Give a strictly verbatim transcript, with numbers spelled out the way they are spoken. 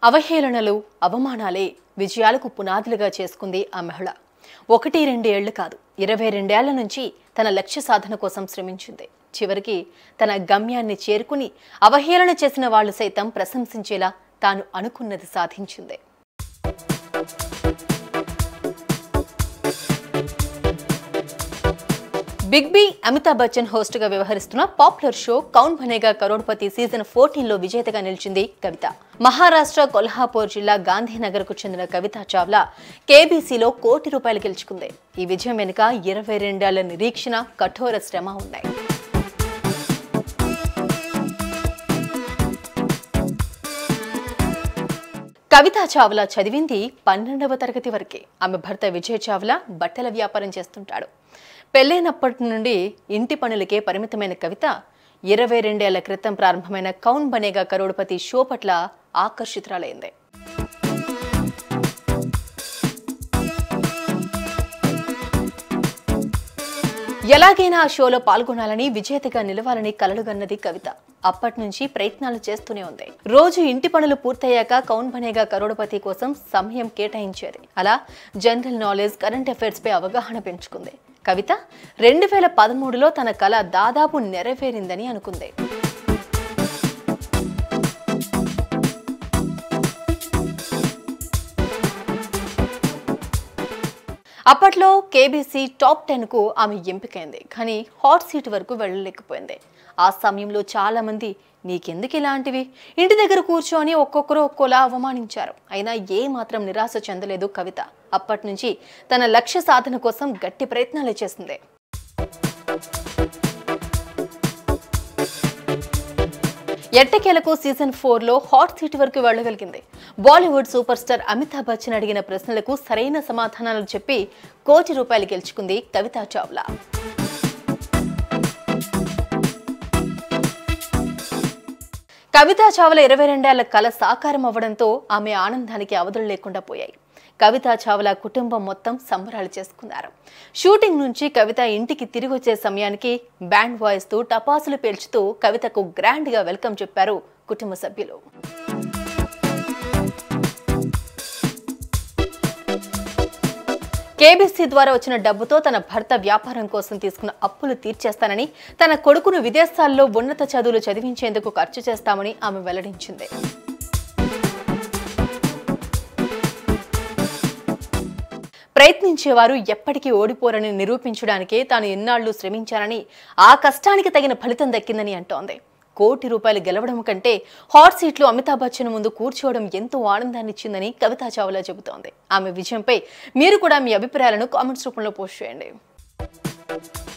అవహేళనలు అవమానాలే విజయాలకు పునాదులుగా చేసుకుంది ఆ మహిళ. ఒకటి రెండు ఏళ్లు కాదు, ఇరవై రెండేళ్ల నుంచి తన లక్ష్య సాధన కోసం శ్రమించింది. చివరికి తన గమ్యాన్ని చేరుకుని అవహేళన చేసిన వాళ్ళు సైతం ప్రశంసించేలా తాను అనుకున్నది సాధించింది. Big B Amitabh Bachchan host గా వ్యవహరిస్తున్న popular show Kaun Banega Crorepati season పద్నాలుగు లో విజేతగా నిలిచింది కవిత. మహారాష్ట్ర కొల్హాపూర్ జిల్లా గాంధీనగర్ కు చెందిన కవిత చావ్లా కేబీసీలో కోటి రూపాయలు గెలుచుకుంది. ఈ విజయం వెనుక ఇరవై రెండేళ్ల నిరీక్షణ, కఠోర శ్రమ ఉన్నాయి. కవిత చావ్లా చదివింది పన్నెండవ తరగతి వరకే. ఆమె భర్త విజయ్ చావ్లా బట్టల వ్యాపారం చేస్తుంటాడు. పెళ్లైనప్పటి నుండి ఇంటి పనులకే పరిమితమైన కవిత ఇరవై రెండేళ్ల క్రితం ప్రారంభమైన కౌన్ బనేగా కరోడ్పతి షో పట్ల ఆకర్షితురాలైంది. ఎలాగైనా ఆ షోలో పాల్గొనాలని, విజేతగా నిలవాలని కలలుగన్నది కవిత. అప్పటి నుంచి ప్రయత్నాలు చేస్తూనే ఉంది. రోజు ఇంటి పనులు పూర్తయ్యాక కౌన్ బనేగా కరోడ్పతి కోసం సమయం కేటాయించేది. అలా జనరల్ నాలెడ్జ్, కరెంట్ అఫైర్స్ పై అవగాహన పెంచుకుంది. కవిత రెండు వేల పదమూడులో తన కళ దాదాపు నెరవేరిందని అనుకుంది. అప్పట్లో కేబీసీ టాప్ టెన్ కు ఆమె ఎంపికైంది. కానీ హాట్ సీట్ వరకు వెళ్ళలేకపోయింది. ఆ సమయంలో చాలా మంది నీకెందుకు ఇలాంటివి, ఇంటి దగ్గర కూర్చొని ఒక్కొక్కరు ఒక్కోలా అవమానించారు. అయినా ఏ మాత్రం నిరాశ చెందలేదు కవిత. అప్పటి నుంచి తన లక్ష్య సాధన కోసం గట్టి ప్రయత్నాలు చేసింది. ఎట్టకేలకు సీజన్ ఫోర్ లో హాట్ సీట్ వరకు వెళ్ళగలిగింది. బాలీవుడ్ సూపర్ స్టార్ అమితాబ్ బచ్చన్ అడిగిన ప్రశ్నలకు సరైన సమాధానాలు చెప్పి కోటి రూపాయలు గెలుచుకుంది కవిత చావ్లా. కవిత చావ్లా ఇరవై రెండేళ్ల కళ సాకారం అవ్వడంతో ఆమె ఆనందానికి అవధులు లేకుండా పోయాయి. కవిత చావ్లా కుటుంబం మొత్తం సంబరాలు చేసుకున్నారు. షూటింగ్ నుంచి కవిత ఇంటికి తిరిగి వచ్చే సమయానికి బ్యాండ్ వాయిస్తూ, టపాసులు పేల్చుతూ కవితకు గ్రాండ్ గా వెల్కమ్ చెప్పారు కుటుంబ సభ్యులు. కేబీసీ ద్వారా వచ్చిన డబ్బుతో తన భర్త వ్యాపారం కోసం తీసుకున్న అప్పులు తీర్చేస్తానని, తన కొడుకును విదేశాల్లో ఉన్నత చదువులు చదివించేందుకు ఖర్చు చేస్తామని ఆమె వెల్లడించింది. ప్రయత్నించేవారు ఎప్పటికీ ఓడిపోరని నిరూపించడానికే తాను ఎన్నాళ్లు శ్రమించానని, ఆ కష్టానికి తగిన ఫలితం దక్కిందని అంటోంది. కోటి రూపాయలు గెలవడం కంటే హాట్ సీట్లో అమితాబ్ బచ్చన్ ముందు కూర్చోవడం ఎంతో ఆనందాన్ని ఇచ్చిందని కవిత చావ్లా చెబుతోంది. ఆమె విజయంపై మీరు కూడా మీ అభిప్రాయాలను కామెంట్స్ రూపంలో పోస్ట్ చేయండి.